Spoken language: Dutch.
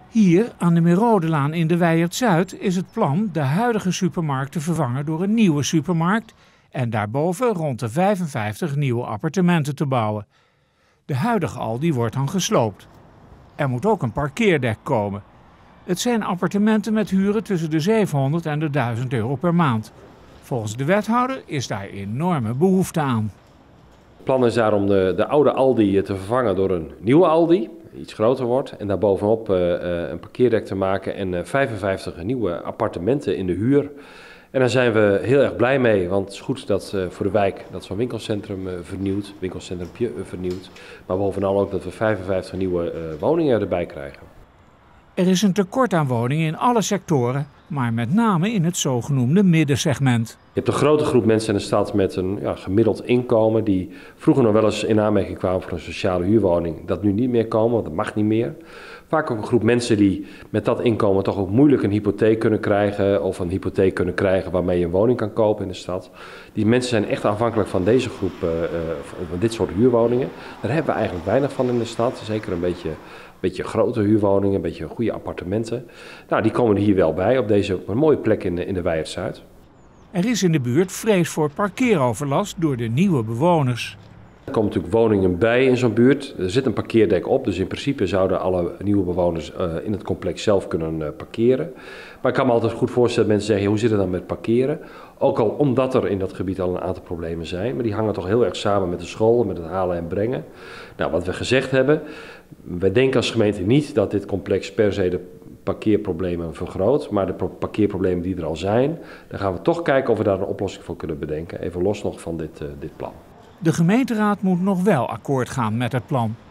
Hier aan de Merodelaan in de Wijert-Zuid is het plan de huidige supermarkt te vervangen door een nieuwe supermarkt en daarboven rond de 55 nieuwe appartementen te bouwen. De huidige Aldi wordt dan gesloopt. Er moet ook een parkeerdek komen. Het zijn appartementen met huren tussen de 700 en de 1000 euro per maand. Volgens de wethouder is daar enorme behoefte aan. Het plan is daar om de oude Aldi te vervangen door een nieuwe Aldi, die iets groter wordt. En daarbovenop een parkeerdek te maken en 55 nieuwe appartementen in de huur. En daar zijn we heel erg blij mee, want het is goed dat voor de wijk dat zo'n winkelcentrum vernieuwt. Maar bovenal ook dat we 55 nieuwe woningen erbij krijgen. Er is een tekort aan woningen in alle sectoren, maar met name in het zogenoemde middensegment. Je hebt een grote groep mensen in de stad met een gemiddeld inkomen die vroeger nog wel eens in aanmerking kwamen voor een sociale huurwoning. Dat nu niet meer komen, want dat mag niet meer. Vaak ook een groep mensen die met dat inkomen toch ook moeilijk een hypotheek kunnen krijgen of een hypotheek kunnen krijgen waarmee je een woning kan kopen in de stad. Die mensen zijn echt afhankelijk van deze groep, van dit soort huurwoningen. Daar hebben we eigenlijk weinig van in de stad, zeker een beetje grote huurwoningen, een beetje goede appartementen. Nou, die komen er hier wel bij op deze op een mooie plek in de Wijert-Zuid. Er is in de buurt vrees voor parkeeroverlast door de nieuwe bewoners. Er komen natuurlijk woningen bij in zo'n buurt. Er zit een parkeerdek op, dus in principe zouden alle nieuwe bewoners in het complex zelf kunnen parkeren. Maar ik kan me altijd goed voorstellen dat mensen zeggen, hoe zit het dan met parkeren? Ook al omdat er in dat gebied al een aantal problemen zijn, maar die hangen toch heel erg samen met de school, met het halen en brengen. Nou, wat we gezegd hebben, wij denken als gemeente niet dat dit complex per se de parkeerproblemen vergroot, maar de parkeerproblemen die er al zijn, dan gaan we toch kijken of we daar een oplossing voor kunnen bedenken, even los nog van dit plan. De gemeenteraad moet nog wel akkoord gaan met het plan.